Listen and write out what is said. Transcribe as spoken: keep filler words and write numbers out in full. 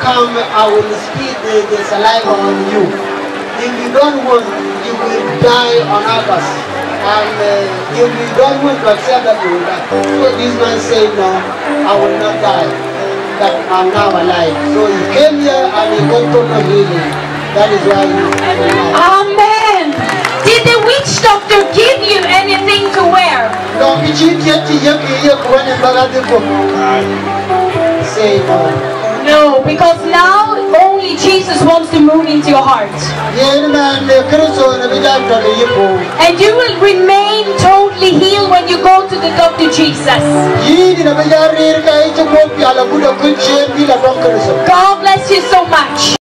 come, I will spit the, the saliva on you. If you don't want, you will die on August. And uh, if you don't want to accept that, you will die. So this man said, no, I will not die. That I'm now alive. So he came here and he got total healing. That is why he is alive. Amen. Did the witch doctor give you anything to wear? No, say no. No, because now only Jesus wants to move into your heart. And you will remain totally healed when you go to the doctor Jesus. God bless you so much.